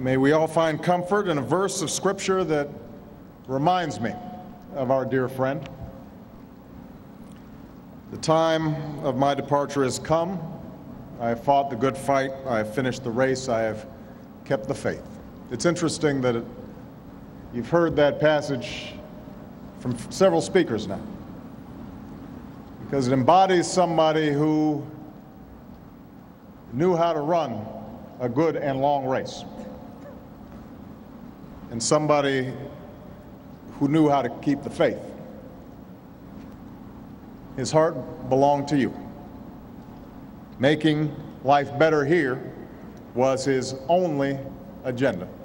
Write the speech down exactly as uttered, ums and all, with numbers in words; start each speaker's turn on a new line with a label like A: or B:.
A: May we all find comfort in a verse of Scripture that reminds me of our dear friend. The time of my departure has come. I have fought the good fight. I have finished the race. I have kept the faith. It's interesting that it, you've heard that passage from several speakers now, because it embodies somebody who knew how to run a good and long race, and somebody who knew how to keep the faith. His heart belonged to you. Making life better here was his only agenda.